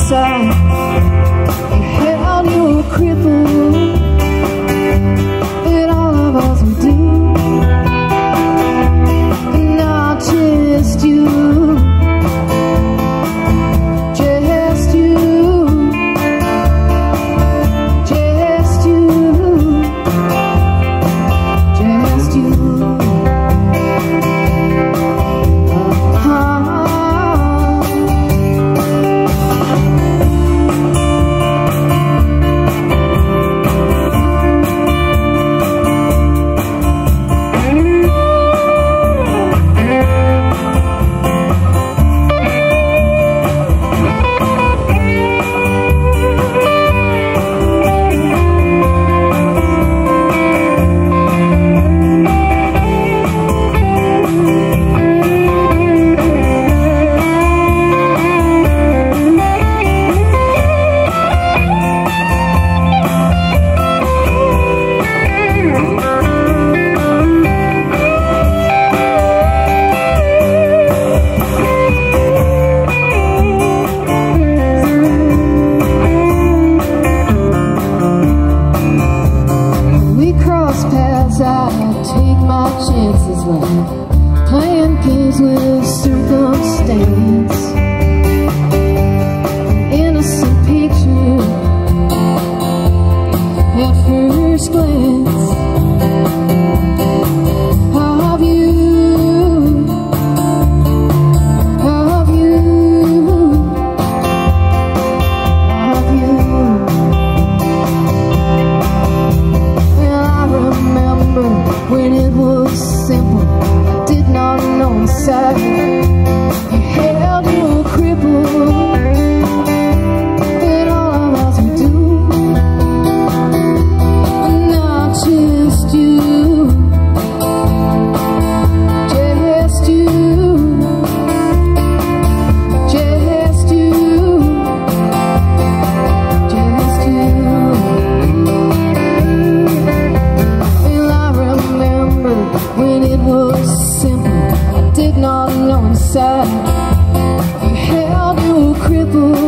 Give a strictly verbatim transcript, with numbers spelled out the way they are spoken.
inside. You held your cripple, and all of us will do. And I'll just you, just you, just you, just you. Chances like playing games with circumstance, an innocent picture at first glance of you, of you, of you. Well, I remember when it was simple, I did not know inside. You held your cripple, and all of us would do. And not just you, just you, just you, just you. Well, I remember when it was simple, I did not know inside. You held your cripple,